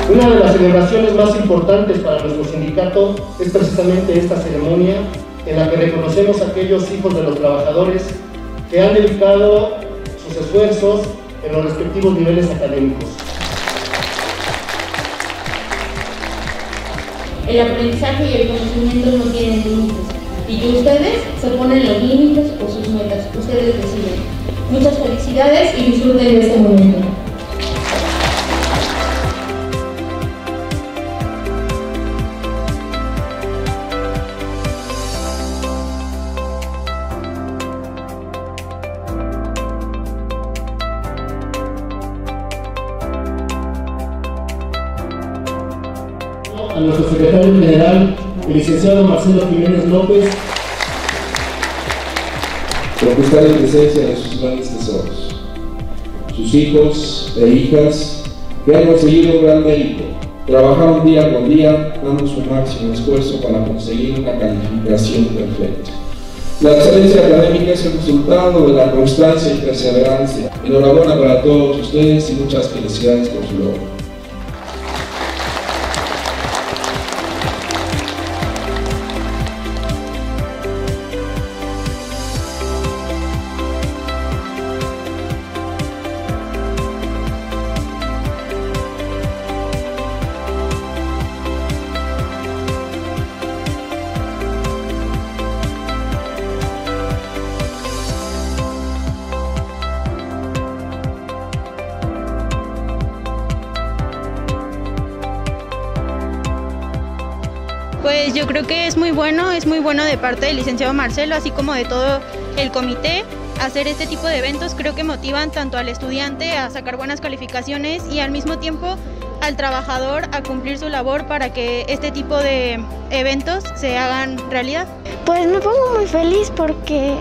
Una de las celebraciones más importantes para nuestro sindicato es precisamente esta ceremonia en la que reconocemos a aquellos hijos de los trabajadores que han dedicado sus esfuerzos en los respectivos niveles académicos. El aprendizaje y el conocimiento no tienen límites y que ustedes se ponen los límites o sus metas, ustedes deciden. Muchas felicidades y disfruten de este momento. A nuestro secretario general, el licenciado Marcelo Jiménez López, porque está en presencia de sus grandes tesoros, sus hijos e hijas que han conseguido un gran mérito, trabajaron día con día, dando su máximo esfuerzo para conseguir una calificación perfecta. La excelencia académica es el resultado de la constancia y perseverancia. Enhorabuena para todos ustedes y muchas felicidades por su logro. Pues yo creo que es muy bueno de parte del licenciado Marcelo, así como de todo el comité, hacer este tipo de eventos. Creo que motivan tanto al estudiante a sacar buenas calificaciones y al mismo tiempo al trabajador a cumplir su labor para que este tipo de eventos se hagan realidad. Pues me pongo muy feliz porque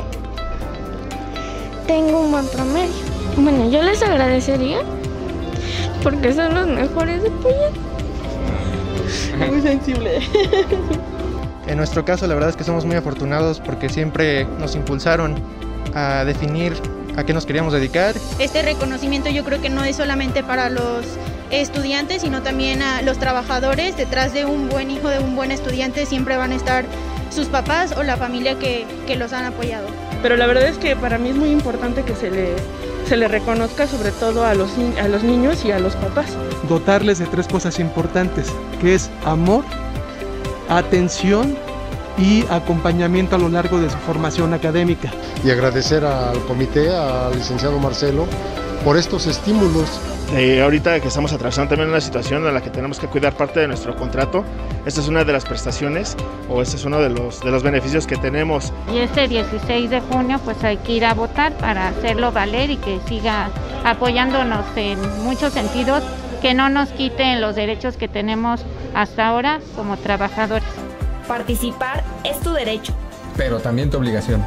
tengo un buen promedio. Bueno, yo les agradecería porque son los mejores de Puyat. Muy sensible. En nuestro caso, la verdad es que somos muy afortunados porque siempre nos impulsaron a definir a qué nos queríamos dedicar. Este reconocimiento yo creo que no es solamente para los estudiantes, sino también a los trabajadores. Detrás de un buen hijo, de un buen estudiante, siempre van a estar sus papás o la familia que los han apoyado. Pero la verdad es que para mí es muy importante que se le reconozca sobre todo a los niños y a los papás. Dotarles de 3 cosas importantes, que es amor, atención y acompañamiento a lo largo de su formación académica. Y agradecer al comité, al licenciado Marcelo, por estos estímulos. Ahorita que estamos atravesando también una situación en la que tenemos que cuidar parte de nuestro contrato, esta es una de las prestaciones o este es uno de los beneficios que tenemos. Y este 16 de junio pues hay que ir a votar para hacerlo valer y que siga apoyándonos en muchos sentidos, que no nos quiten los derechos que tenemos hasta ahora como trabajadores. Participar es tu derecho, pero también tu obligación.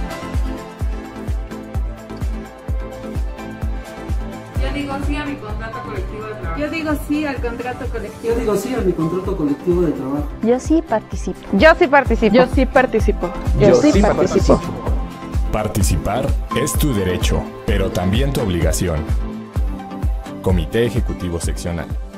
Yo digo sí a mi contrato colectivo de trabajo. Yo digo sí al contrato colectivo. Yo digo sí a mi contrato colectivo de trabajo. Yo sí participo. Yo sí participo. Yo sí participo. Yo sí participo. Participar es tu derecho, pero también tu obligación. Comité Ejecutivo Seccional.